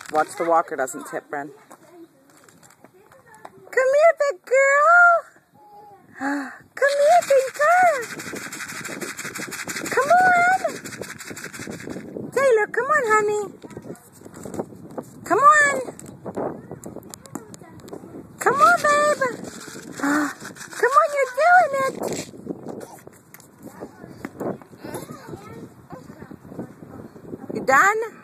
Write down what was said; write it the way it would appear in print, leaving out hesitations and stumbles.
Watch the walker doesn't tip, Bren. Come here, big girl. Come here, big girl. Come on. Taylor, come on, honey. Come on. Come on, babe. Come on, you're doing it. You done?